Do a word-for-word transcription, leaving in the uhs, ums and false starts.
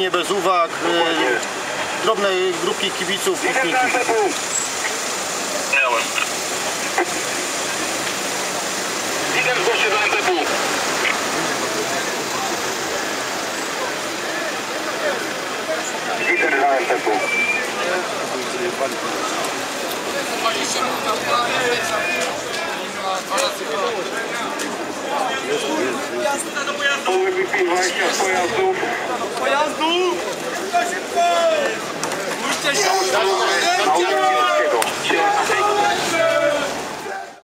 spokojnie, bez uwag, e, drobne grupki kibiców, pikniki. Miałem. Widzę goście do M T B. Widzę do M T B. Poły wypij dwadzieścia pojazdów. Pojazdu! Szybko! Pójdźcie się! Na ulicę Miejskiego.